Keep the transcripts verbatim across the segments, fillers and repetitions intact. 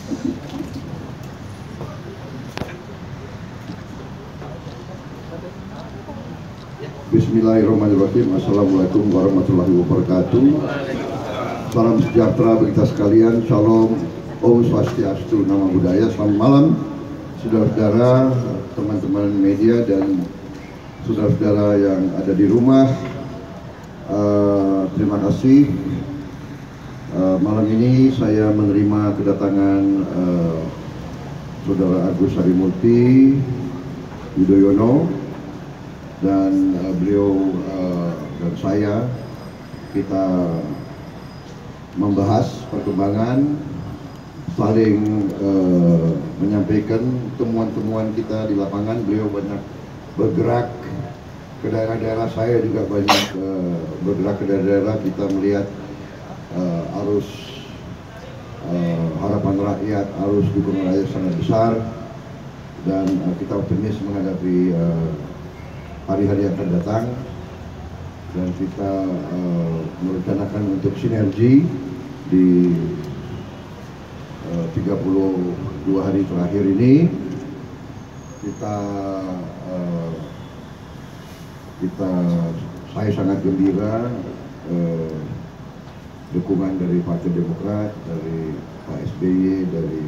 Bismillahirrahmanirrahim. Assalamualaikum warahmatullahi wabarakatuh. Salam sejahtera bagi kita sekalian. Shalom, Om Swastiastu, Namo Buddhaya. Selamat malam, saudara-saudara, teman-teman media dan saudara-saudara yang ada di rumah. Uh, terima kasih. Uh, malam ini saya menerima kedatangan uh, Saudara Agus Harimurti Yudhoyono. Dan uh, beliau uh, dan saya kita membahas perkembangan, saling uh, menyampaikan temuan-temuan kita di lapangan. Beliau banyak bergerak ke daerah-daerah, saya juga banyak uh, bergerak ke daerah-daerah. Kita melihat uh, arus uh, harapan rakyat, arus dukungan rakyat sangat besar, dan uh, kita optimis menghadapi uh, hari-hari yang akan datang, dan kita uh, merencanakan untuk sinergi di uh, tiga puluh dua hari terakhir ini. Kita uh, kita saya sangat gembira uh, dukungan dari Partai Demokrat, dari Pak S B Y, dari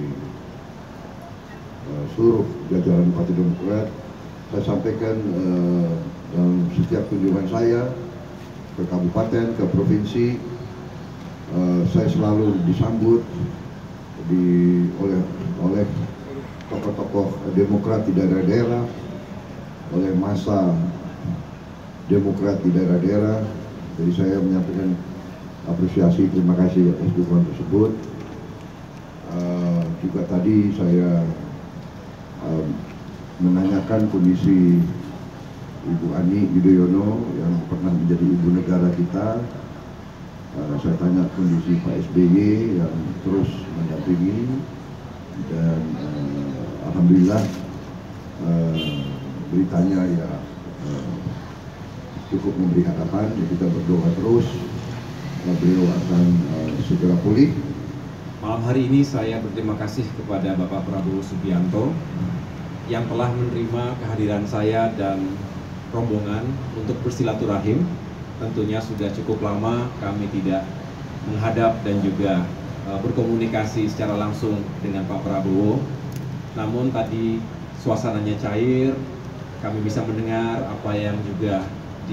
uh, seluruh jajaran Partai Demokrat. Saya sampaikan uh, dalam setiap kunjungan saya ke kabupaten, ke provinsi, uh, saya selalu disambut di oleh oleh tokoh-tokoh Demokrat di daerah-daerah, oleh massa Demokrat di daerah-daerah. Jadi saya menyampaikan apresiasi, terima kasih atas dukungan tersebut. Uh, juga tadi saya uh, menanyakan kondisi Ibu Ani Yudhoyono yang pernah menjadi ibu negara kita. Uh, saya tanya kondisi Pak S B Y yang terus mendampingi, dan uh, alhamdulillah uh, beritanya ya uh, cukup memberi harapan. Ya, kita berdoa terus uh, beliau akan uh, segera pulih. Malam hari ini saya berterima kasih kepada Bapak Prabowo Subianto yang telah menerima kehadiran saya dan rombongan untuk bersilaturahim. Tentunya sudah cukup lama kami tidak menghadap dan juga uh, berkomunikasi secara langsung dengan Pak Prabowo. Namun tadi suasananya cair, kami bisa mendengar apa yang juga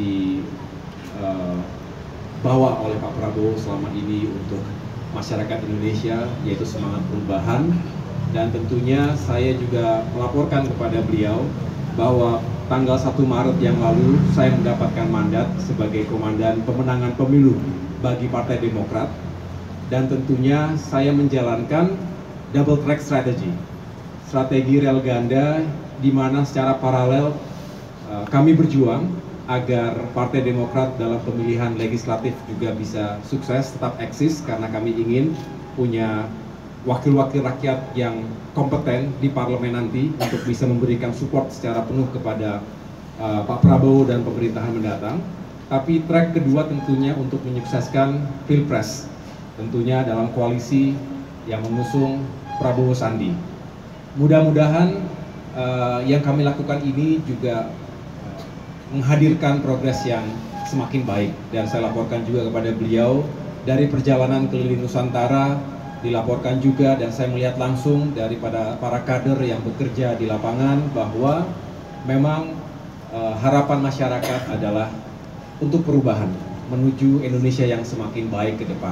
dibawa uh, oleh Pak Prabowo selama ini untuk masyarakat Indonesia, yaitu semangat perubahan. Dan tentunya saya juga melaporkan kepada beliau bahwa tanggal satu Maret yang lalu saya mendapatkan mandat sebagai komandan pemenangan pemilu bagi Partai Demokrat, dan tentunya saya menjalankan double track strategy, strategi rel ganda, di mana secara paralel uh, kami berjuang agar Partai Demokrat dalam pemilihan legislatif juga bisa sukses, tetap eksis, karena kami ingin punya wakil-wakil rakyat yang kompeten di parlemen nanti untuk bisa memberikan support secara penuh kepada uh, Pak Prabowo dan pemerintahan mendatang. Tapi track kedua tentunya untuk menyukseskan Pilpres, tentunya dalam koalisi yang mengusung Prabowo Sandi. Mudah-mudahan uh, yang kami lakukan ini juga uh, menghadirkan progres yang semakin baik, dan saya laporkan juga kepada beliau dari perjalanan keliling Nusantara, dilaporkan juga dan saya melihat langsung daripada para kader yang bekerja di lapangan bahwa memang uh, harapan masyarakat adalah untuk perubahan menuju Indonesia yang semakin baik ke depan,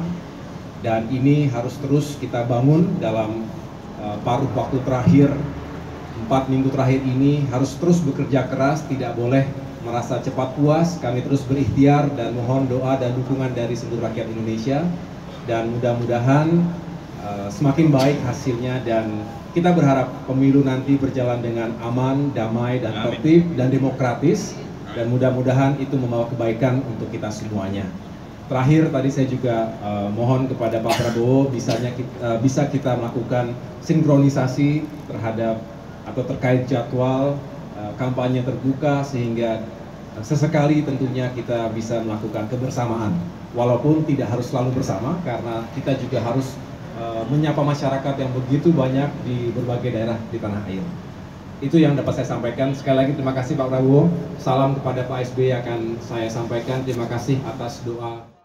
dan ini harus terus kita bangun dalam uh, paruh waktu terakhir, empat minggu terakhir ini harus terus bekerja keras, tidak boleh merasa cepat puas. Kami terus berikhtiar dan mohon doa dan dukungan dari seluruh rakyat Indonesia, dan mudah-mudahan Uh, semakin baik hasilnya, dan kita berharap pemilu nanti berjalan dengan aman, damai, dan tertib dan demokratis, dan mudah-mudahan itu membawa kebaikan untuk kita semuanya. Terakhir tadi saya juga uh, mohon kepada Pak Prabowo bisanya kita, uh, bisa kita melakukan sinkronisasi terhadap atau terkait jadwal uh, kampanye terbuka, sehingga uh, sesekali tentunya kita bisa melakukan kebersamaan, walaupun tidak harus selalu bersama, karena kita juga harus Uh, uh, menyapa masyarakat yang begitu banyak di berbagai daerah di tanah air. Itu yang dapat saya sampaikan. Sekali lagi terima kasih Pak Prabowo. Salam kepada Pak S B Y akan saya sampaikan. Terima kasih atas doa.